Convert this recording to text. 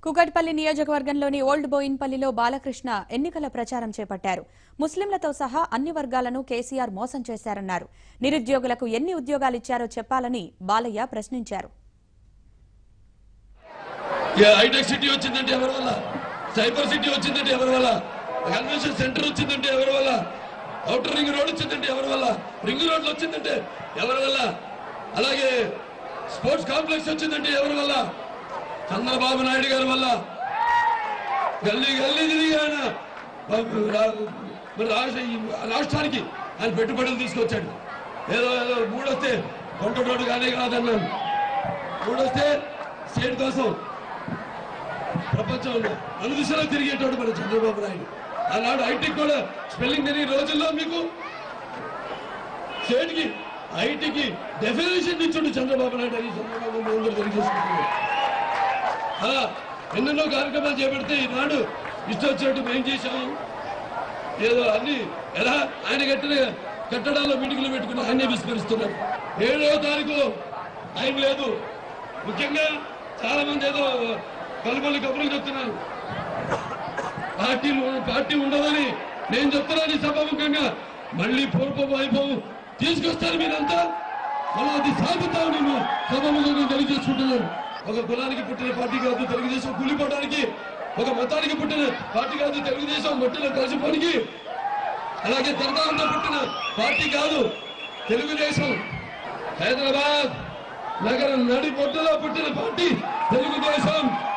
కుకట్పల్లి నియోజకవర్గంలోని ఓల్డ్ బోయిన్పల్లిలో బాలకృష్ణ ఎన్నికల ప్రచారం చేపట్టారు. ముస్లింలతో సహా అన్ని వర్గాలను కేసీఆర్ మోసం చేశారన్నారు. నిరుద్యోగులకు ఎన్ని ఉద్యోగాలు ఇచ్చారో చెప్పాలని బాలయ్య ప్రశ్నించారు. హైటెక్ సిటీ వచ్చిందంటే ఎవరి వల్ల? సైబర్ సిటీ వచ్చిందంటే ఎవరి వల్ల? కన్వెన్షన్ సెంటర్ వచ్చిందంటే ఎవరి వల్ల? ఔటర్ రింగ్ రోడ్ వచ్చిందంటే ఎవరి వల్ల? రింగ్ రోడ్లు వచ్చిందంటే ఎవరి వల్ల? అలాగే స్పోర్ట్స్ కాంప్లెక్స్ వచ్చిందంటే ఎవరి వల్ల? చంద్రబాబు నాయుడు గారి వల్ల. గల్లీ గల్లీ తిరిగి ఆయన రాష్ట్రానికి ఆయన పెట్టుబడులు తీసుకొచ్చాడు. ఏదో ఏదో మూడొస్తే కొంట రోడ్డు కానీ కాదన్నాను. మూడొస్తే స్టేట్ కోసం ప్రపంచంలో అన్ని దిశలో తిరిగేటోడు మన చంద్రబాబు నాయుడు. ఆనాడు ఐటీకి కూడా స్పెల్లింగ్ తెలియని రోజుల్లో మీకు స్టేట్కి ఐటీకి డెఫినేషన్ ఇచ్చాడు చంద్రబాబు నాయుడు అని చంద్రబాబు అందరూ తెలియజేసుకుంటున్నారు. ఎన్నెన్నో కార్యక్రమాలు చేపడితే ఈనాడు ఇష్టం వచ్చినట్టు మేము చేశాము. ఏదో అన్ని ఎలా ఆయన కట్టిన కట్టడాల్లో మీటింగ్లు పెట్టుకుని ఆయనే విస్మరిస్తున్నారు. 7వ తారీఖు టైం లేదు. ముఖ్యంగా చాలా మంది ఏదో కలుబొల్లి కబుర్లు చెప్తున్నారు. పార్టీ ఉండదని నేను చెప్తున్నాను. ఈ సభాముఖంగా మళ్ళీ పూర్వ వైభవం తీసుకొస్తారు మీరంతా. మనం అది సాగుతాం. నేను సభాముఖంగా తెలియజేసుకుంటున్నాను. ఒక కులానికి పుట్టిన పార్టీ కాదు తెలుగుదేశం. కూలిపోవడానికి ఒక మతానికి పుట్టిన పార్టీ కాదు తెలుగుదేశం. మట్టిలో కలిసిపోనికి అలాగే తెలంగాణతో పుట్టిన పార్టీ కాదు తెలుగుదేశం. హైదరాబాద్ నగరం నడిబొడ్డులో పుట్టిన పార్టీ తెలుగుదేశం.